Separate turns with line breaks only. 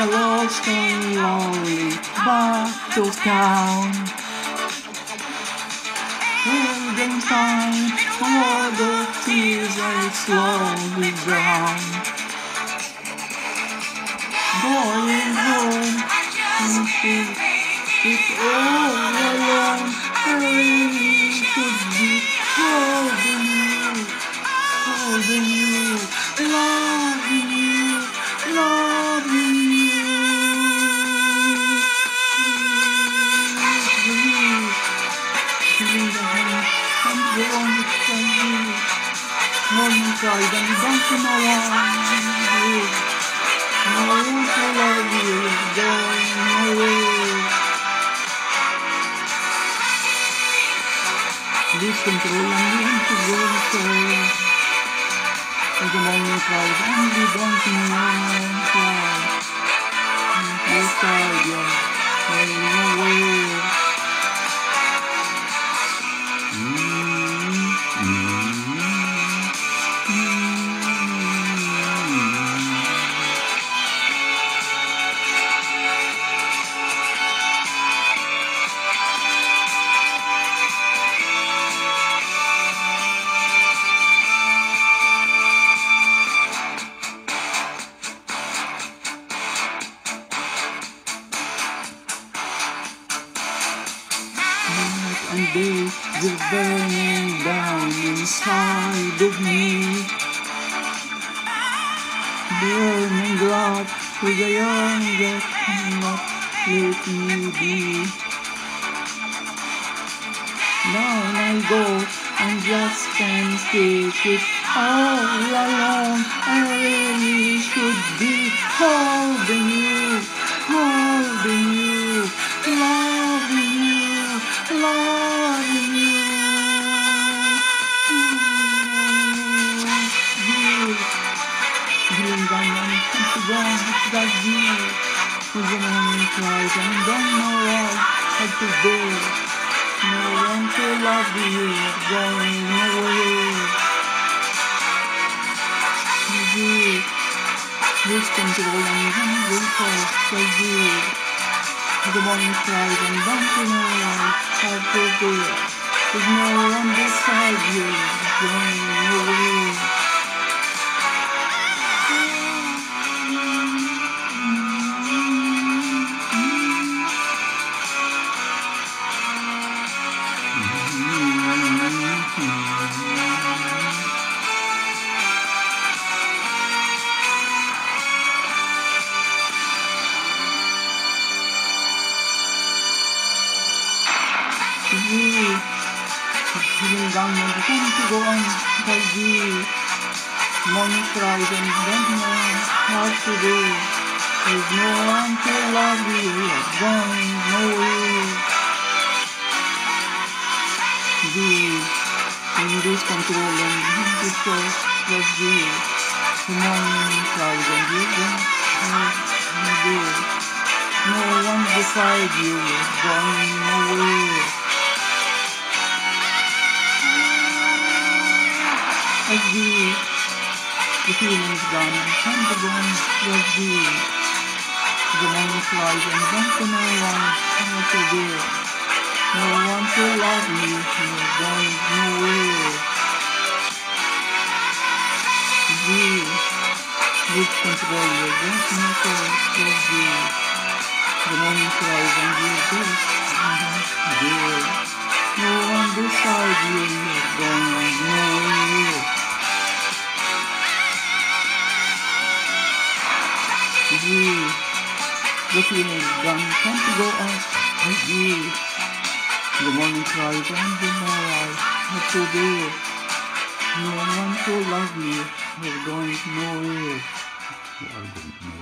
the lost and lonely battle town. Golden time, a world of tears I slowly drown. Going home, and it's all alone. I really should be holding you, loving you, loving you. Feeling the hand, and the only from you. Morning pride and don't you know why? No one to love you is going away. Lose control and want to go away. As the morning clouds and we don't know why. Outside, yeah, going away. And days are burning down inside of me. Burning blood with a young that cannot let me be. Down I go and just can't take it all alone. I really should be holding you, loving you, loving you. Feeling down and to go that deal. With the morning clouds and don't know what to do. No one to love you, going away. Lose control and don't go for you. The morning clouds and don't know what to do. There's no one beside you, going away. Feeling down and want to go on by you. Morning cries and don't know how to do. There's no one to love you, you're going nowhere. When you lose control and you just was you. The morning cries and you don't know how to do. No one beside you, you're going nowhere. The feeling is gone and time to go on was you. The morning flies and don't know what to do. No one to love you, you're going nowhere. Lose control, you don't know what was you. The morning flies and you just do. No one beside you, you're going nowhere. The feeling is gone, time to go out with you. The morning cries and you know what to do. No one to love you, you're going nowhere. You are going nowhere.